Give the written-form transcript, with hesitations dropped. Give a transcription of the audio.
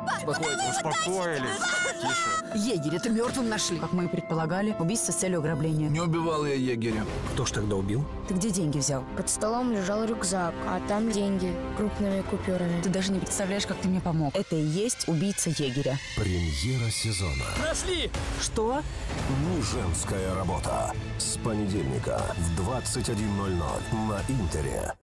Успокоились. Тише. Егеря-то мертвым нашли. Как мы и предполагали, убийство с целью ограбления. Не убивал я егеря. Кто ж тогда убил? Ты где деньги взял? Под столом лежал рюкзак, а там деньги крупными купюрами. Ты даже не представляешь, как ты мне помог. Это и есть убийца егеря. Премьера сезона. Нашли! Что? Не женская работа. С понедельника в 21:00 на Интере.